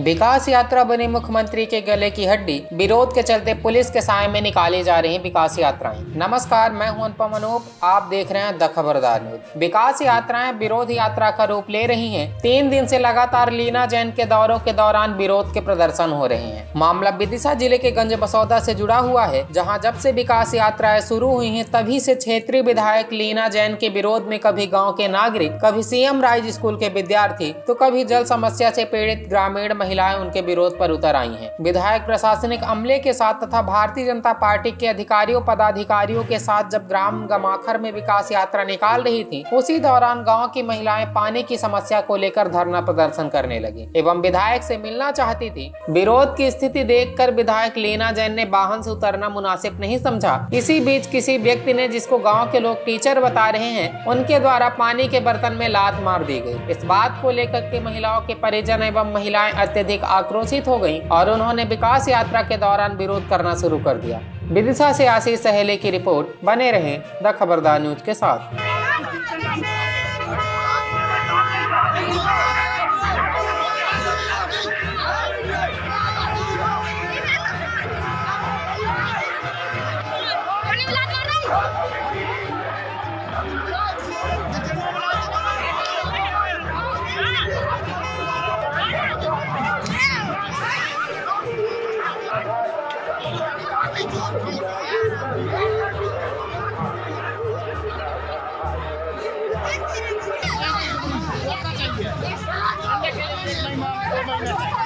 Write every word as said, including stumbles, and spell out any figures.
विकास यात्रा बनी मुख्यमंत्री के गले की हड्डी। विरोध के चलते पुलिस के साए में निकाली जा रही विकास यात्राएं। नमस्कार, मैं हूं अनुपम अनूप, आप देख रहे हैं द खबरदार न्यूज। विकास यात्राएं विरोध यात्रा का रूप ले रही हैं। तीन दिन से लगातार लीना जैन के दौरों के दौरान विरोध के प्रदर्शन हो रहे हैं। मामला विदिशा जिले के गंज बसौदा से जुड़ा हुआ है, जहाँ जब से विकास यात्राएं शुरू हुई हैं तभी से क्षेत्रीय विधायक लीना जैन के विरोध में कभी गाँव के नागरिक, कभी सीएम राइज स्कूल के विद्यार्थी, तो कभी जल समस्या से पीड़ित ग्रामीण महिलाएं उनके विरोध पर उतर आई हैं। विधायक प्रशासनिक अमले के साथ तथा भारतीय जनता पार्टी के अधिकारियों पदाधिकारियों के साथ जब ग्राम गमाखर में विकास यात्रा निकाल रही थी, उसी दौरान गांव की महिलाएं पानी की समस्या को लेकर धरना प्रदर्शन करने लगी एवं विधायक से मिलना चाहती थी। विरोध की स्थिति देखकर विधायक लीना जैन ने वाहन से उतरना मुनासिब नहीं समझा। इसी बीच किसी व्यक्ति ने, जिसको गाँव के लोग टीचर बता रहे हैं, उनके द्वारा पानी के बर्तन में लात मार दी गई। इस बात को लेकर के महिलाओं के परिजन एवं महिलाएं अत्यधिक आक्रोशित हो गईं और उन्होंने विकास यात्रा के दौरान विरोध करना शुरू कर दिया। विदिशा से आशीष सहेले की रिपोर्ट। बने रहें द खबरदार न्यूज के साथ। Thank you.